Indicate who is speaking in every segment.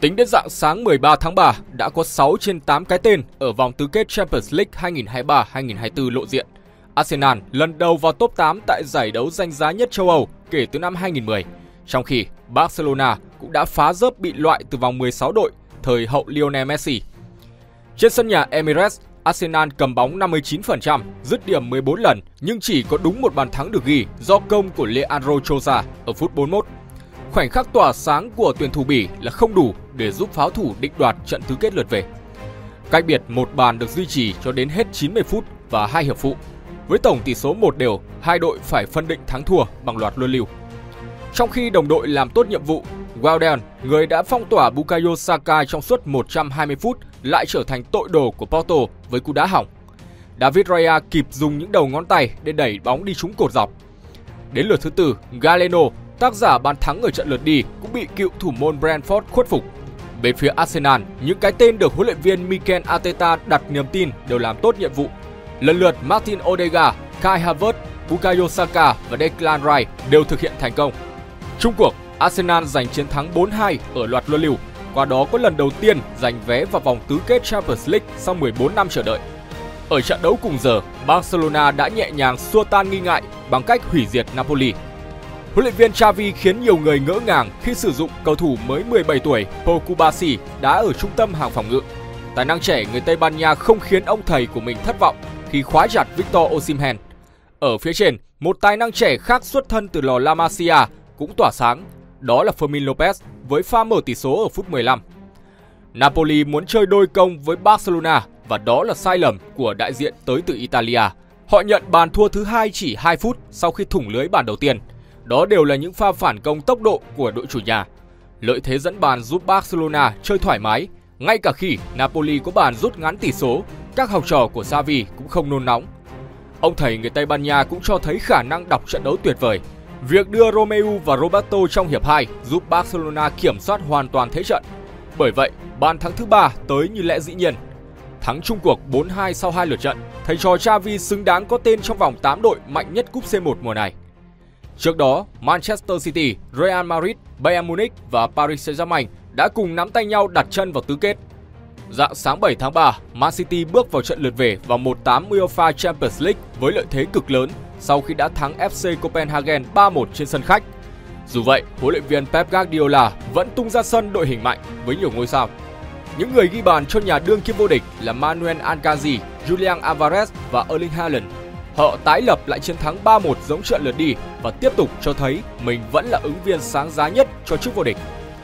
Speaker 1: Tính đến rạng sáng 13 tháng 3, đã có 6 trên 8 cái tên ở vòng tứ kết Champions League 2023-2024 lộ diện. Arsenal lần đầu vào top 8 tại giải đấu danh giá nhất châu Âu kể từ năm 2010, trong khi Barcelona cũng đã phá rớp bị loại từ vòng 16 đội thời hậu Lionel Messi. Trên sân nhà Emirates, Arsenal cầm bóng 59%, dứt điểm 14 lần nhưng chỉ có đúng một bàn thắng được ghi do công của Leandro Trossard ở phút 41. Khoảnh khắc tỏa sáng của tuyển thủ Bỉ là không đủ để giúp pháo thủ định đoạt trận tứ kết lượt về. Cách biệt một bàn được duy trì cho đến hết 90 phút và 2 hiệp phụ. Với tổng tỷ số 1-1, hai đội phải phân định thắng thua bằng loạt luân lưu. Trong khi đồng đội làm tốt nhiệm vụ, Wilder, người đã phong tỏa Bukayo Saka trong suốt 120 phút, lại trở thành tội đồ của Porto với cú đá hỏng. David Raya kịp dùng những đầu ngón tay để đẩy bóng đi trúng cột dọc. Đến lượt thứ tư, Galeno, tác giả bàn thắng ở trận lượt đi, cũng bị cựu thủ môn Brentford khuất phục. Bên phía Arsenal, những cái tên được huấn luyện viên Mikel Arteta đặt niềm tin đều làm tốt nhiệm vụ. Lần lượt Martin Odegaard, Kai Havertz, Bukayo Saka và Declan Rice đều thực hiện thành công. Chung cuộc, Arsenal giành chiến thắng 4-2 ở loạt luân lưu, qua đó có lần đầu tiên giành vé vào vòng tứ kết Champions League sau 14 năm chờ đợi. Ở trận đấu cùng giờ, Barcelona đã nhẹ nhàng xua tan nghi ngại bằng cách hủy diệt Napoli. Huấn luyện viên Xavi khiến nhiều người ngỡ ngàng khi sử dụng cầu thủ mới 17 tuổi Pau Cubarsí đá ở trung tâm hàng phòng ngự. Tài năng trẻ người Tây Ban Nha không khiến ông thầy của mình thất vọng khi khóa chặt Victor Osimhen. Ở phía trên, một tài năng trẻ khác xuất thân từ lò La Masia cũng tỏa sáng, đó là Fermin Lopez với pha mở tỷ số ở phút 15. Napoli muốn chơi đôi công với Barcelona và đó là sai lầm của đại diện tới từ Italia. Họ nhận bàn thua thứ hai chỉ 2 phút sau khi thủng lưới bàn đầu tiên. Đó đều là những pha phản công tốc độ của đội chủ nhà. Lợi thế dẫn bàn giúp Barcelona chơi thoải mái. Ngay cả khi Napoli có bàn rút ngắn tỷ số, các học trò của Xavi cũng không nôn nóng. Ông thầy người Tây Ban Nha cũng cho thấy khả năng đọc trận đấu tuyệt vời. Việc đưa Romeu và Roberto trong hiệp 2 giúp Barcelona kiểm soát hoàn toàn thế trận. Bởi vậy, bàn thắng thứ 3 tới như lẽ dĩ nhiên. Thắng chung cuộc 4-2 sau 2 lượt trận, thầy trò Xavi xứng đáng có tên trong vòng 8 đội mạnh nhất cúp C1 mùa này. Trước đó, Manchester City, Real Madrid, Bayern Munich và Paris Saint-Germain đã cùng nắm tay nhau đặt chân vào tứ kết. Rạng sáng 7 tháng 3, Man City bước vào trận lượt về vào 1/8 UEFA Champions League với lợi thế cực lớn sau khi đã thắng FC Copenhagen 3-1 trên sân khách. Dù vậy, huấn luyện viên Pep Guardiola vẫn tung ra sân đội hình mạnh với nhiều ngôi sao. Những người ghi bàn cho nhà đương kim vô địch là Manuel Akanji, Julian Alvarez và Erling Haaland. Họ tái lập lại chiến thắng 3-1 giống trận lượt đi và tiếp tục cho thấy mình vẫn là ứng viên sáng giá nhất cho chức vô địch.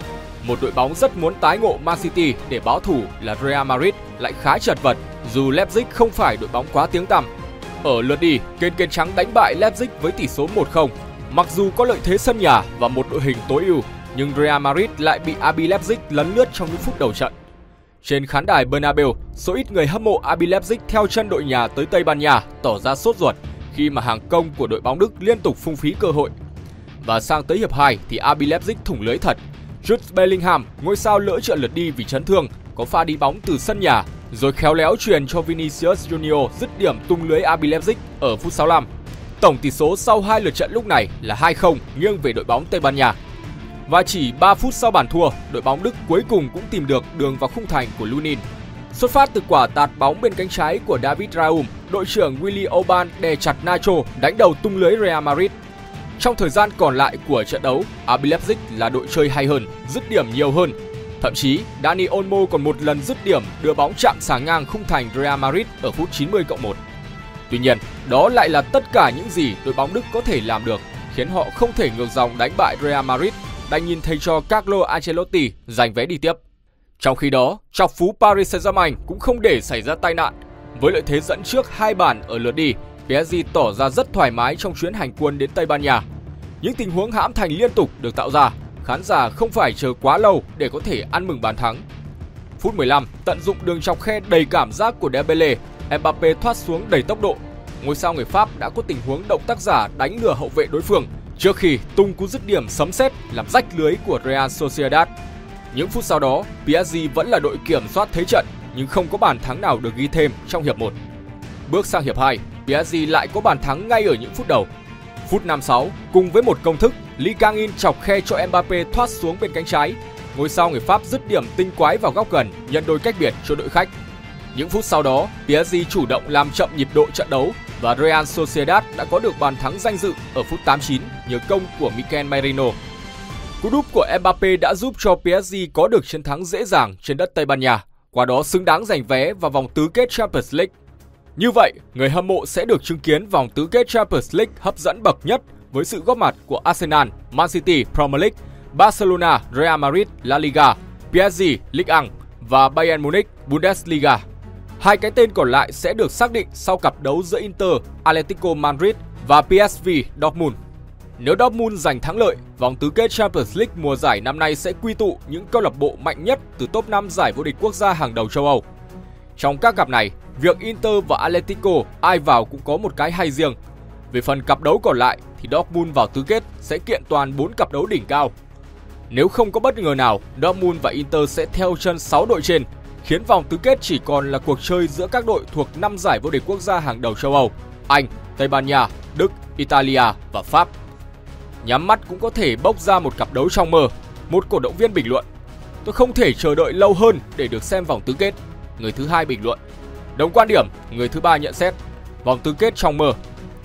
Speaker 1: Một đội bóng rất muốn tái ngộ Man City để báo thù là Real Madrid lại khá chật vật dù Leipzig không phải đội bóng quá tiếng tăm. Ở lượt đi, kền trắng đánh bại Leipzig với tỷ số 1-0. Mặc dù có lợi thế sân nhà và một đội hình tối ưu, nhưng Real Madrid lại bị RB Leipzig lấn lướt trong những phút đầu trận. Trên khán đài Bernabeu, số ít người hâm mộ RB Leipzig theo chân đội nhà tới Tây Ban Nha tỏ ra sốt ruột khi mà hàng công của đội bóng Đức liên tục phung phí cơ hội. Và sang tới hiệp 2 thì RB Leipzig thủng lưới thật. Jude Bellingham, ngôi sao lỡ trận lượt đi vì chấn thương, có pha đi bóng từ sân nhà rồi khéo léo truyền cho Vinicius Junior dứt điểm tung lưới RB Leipzig ở phút 65. Tổng tỷ số sau 2 lượt trận lúc này là 2-0 nghiêng về đội bóng Tây Ban Nha. Và chỉ 3 phút sau bàn thua, đội bóng Đức cuối cùng cũng tìm được đường vào khung thành của Lunin. Xuất phát từ quả tạt bóng bên cánh trái của David Raum, đội trưởng Willy Orban đè chặt Nacho đánh đầu tung lưới Real Madrid. Trong thời gian còn lại của trận đấu, RB Leipzig là đội chơi hay hơn, dứt điểm nhiều hơn. Thậm chí, Dani Olmo còn một lần dứt điểm đưa bóng chạm xà ngang khung thành Real Madrid ở phút 90+1. Tuy nhiên, đó lại là tất cả những gì đội bóng Đức có thể làm được, khiến họ không thể ngược dòng đánh bại Real Madrid, đành nhìn thầy trò Carlo Ancelotti giành vé đi tiếp. Trong khi đó, trọc phú Paris Saint-Germain cũng không để xảy ra tai nạn. Với lợi thế dẫn trước 2 bàn ở lượt đi, PSG tỏ ra rất thoải mái trong chuyến hành quân đến Tây Ban Nha. Những tình huống hãm thành liên tục được tạo ra, khán giả không phải chờ quá lâu để có thể ăn mừng bàn thắng. Phút 15, tận dụng đường chọc khe đầy cảm giác của Dembele, Mbappé thoát xuống đầy tốc độ. Ngôi sao người Pháp đã có tình huống động tác giả đánh lừa hậu vệ đối phương trước khi tung cú dứt điểm sấm sét làm rách lưới của Real Sociedad. Những phút sau đó, PSG vẫn là đội kiểm soát thế trận nhưng không có bàn thắng nào được ghi thêm trong hiệp 1. Bước sang hiệp 2, PSG lại có bàn thắng ngay ở những phút đầu. Phút 56, cùng với một công thức, Lee Kang-in chọc khe cho Mbappé thoát xuống bên cánh trái. ngôi sao người Pháp dứt điểm tinh quái vào góc gần nhận đôi cách biệt cho đội khách. Những phút sau đó, PSG chủ động làm chậm nhịp độ trận đấu và Real Sociedad đã có được bàn thắng danh dự ở phút 89 nhờ công của Mikel Merino. Cú đúp của Mbappé đã giúp cho PSG có được chiến thắng dễ dàng trên đất Tây Ban Nha, qua đó xứng đáng giành vé vào vòng tứ kết Champions League. Như vậy, người hâm mộ sẽ được chứng kiến vòng tứ kết Champions League hấp dẫn bậc nhất với sự góp mặt của Arsenal, Man City Premier League, Barcelona, Real Madrid La Liga, PSG Ligue 1 và Bayern Munich Bundesliga. Hai cái tên còn lại sẽ được xác định sau cặp đấu giữa Inter, Atletico Madrid và PSV Dortmund. Nếu Dortmund giành thắng lợi, vòng tứ kết Champions League mùa giải năm nay sẽ quy tụ những câu lạc bộ mạnh nhất từ top 5 giải vô địch quốc gia hàng đầu châu Âu. Trong các cặp này, việc Inter và Atletico ai vào cũng có một cái hay riêng. Về phần cặp đấu còn lại thì Dortmund vào tứ kết sẽ kiện toàn 4 cặp đấu đỉnh cao. Nếu không có bất ngờ nào, Dortmund và Inter sẽ theo chân 6 đội trên, khiến vòng tứ kết chỉ còn là cuộc chơi giữa các đội thuộc 5 giải vô địch quốc gia hàng đầu châu Âu: Anh, Tây Ban Nha, Đức, Italia và Pháp. Nhắm mắt cũng có thể bốc ra một cặp đấu trong mơ. Một cổ động viên bình luận: "Tôi không thể chờ đợi lâu hơn để được xem vòng tứ kết." Người thứ hai bình luận: "Đồng quan điểm." Người thứ ba nhận xét: "Vòng tứ kết trong mơ."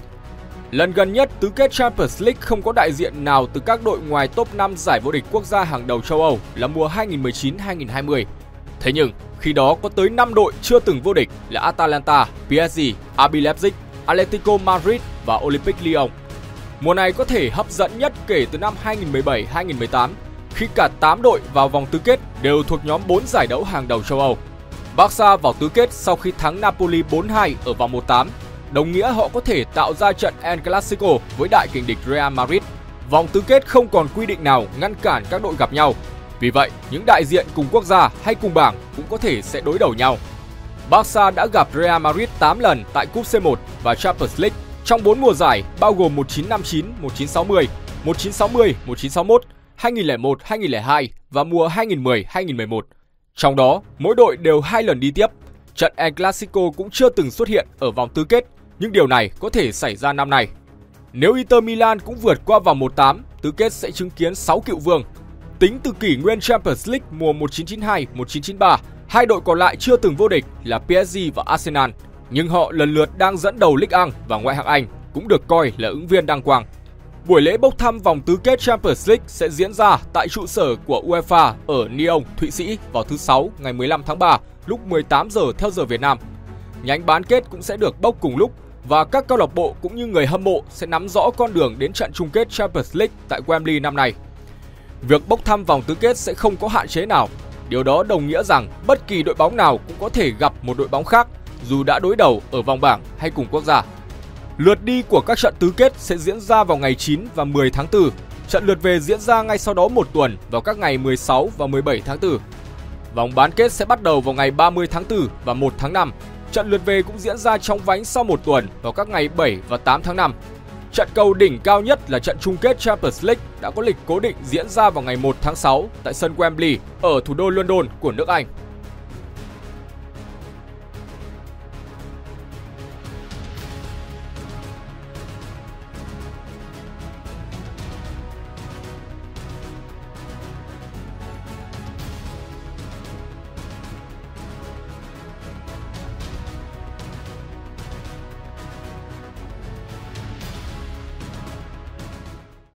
Speaker 1: Lần gần nhất tứ kết Champions League không có đại diện nào từ các đội ngoài top 5 giải vô địch quốc gia hàng đầu châu Âu là mùa 2019-2020. Thế nhưng, khi đó có tới 5 đội chưa từng vô địch là Atalanta, PSG, RB Leipzig, Atletico Madrid và Olympique Lyon. Mùa này có thể hấp dẫn nhất kể từ năm 2017-2018, khi cả 8 đội vào vòng tứ kết đều thuộc nhóm 4 giải đấu hàng đầu châu Âu. Barca vào tứ kết sau khi thắng Napoli 4-2 ở vòng 1/8, đồng nghĩa họ có thể tạo ra trận El Clasico với đại kình địch Real Madrid. Vòng tứ kết không còn quy định nào ngăn cản các đội gặp nhau. Vì vậy, những đại diện cùng quốc gia hay cùng bảng cũng có thể sẽ đối đầu nhau. Barca đã gặp Real Madrid 8 lần tại Cúp C1 và Champions League trong 4 mùa giải bao gồm 1959, 1960, 1960, 1961, 2001, 2002 và mùa 2010-2011. Trong đó, mỗi đội đều 2 lần đi tiếp. Trận El Clasico cũng chưa từng xuất hiện ở vòng tứ kết, nhưng điều này có thể xảy ra năm nay. Nếu Inter Milan cũng vượt qua vòng 1/8, tứ kết sẽ chứng kiến 6 cựu vương. Tính từ kỷ nguyên Champions League mùa 1992-1993, hai đội còn lại chưa từng vô địch là PSG và Arsenal, nhưng họ lần lượt đang dẫn đầu Ligue 1 và ngoại hạng Anh, cũng được coi là ứng viên đăng quang. Buổi lễ bốc thăm vòng tứ kết Champions League sẽ diễn ra tại trụ sở của UEFA ở Lyon, Thụy Sĩ vào thứ Sáu ngày 15 tháng 3 lúc 18 giờ theo giờ Việt Nam. Nhánh bán kết cũng sẽ được bốc cùng lúc và các câu lạc bộ cũng như người hâm mộ sẽ nắm rõ con đường đến trận chung kết Champions League tại Wembley năm nay. Việc bốc thăm vòng tứ kết sẽ không có hạn chế nào. Điều đó đồng nghĩa rằng bất kỳ đội bóng nào cũng có thể gặp một đội bóng khác dù đã đối đầu ở vòng bảng hay cùng quốc gia. Lượt đi của các trận tứ kết sẽ diễn ra vào ngày 9 và 10 tháng 4. Trận lượt về diễn ra ngay sau đó một tuần vào các ngày 16 và 17 tháng 4. Vòng bán kết sẽ bắt đầu vào ngày 30 tháng 4 và 1 tháng 5. Trận lượt về cũng diễn ra chóng vánh sau một tuần vào các ngày 7 và 8 tháng 5. Trận cầu đỉnh cao nhất là trận chung kết Champions League đã có lịch cố định diễn ra vào ngày 1 tháng 6 tại sân Wembley ở thủ đô London của nước Anh.